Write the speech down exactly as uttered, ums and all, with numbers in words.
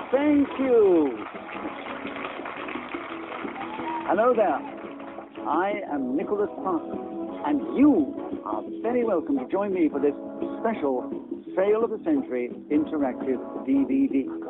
Thank you. Hello there. I am Nicholas Parsons, and you are very welcome to join me for this special Sale of the Century interactive D V D.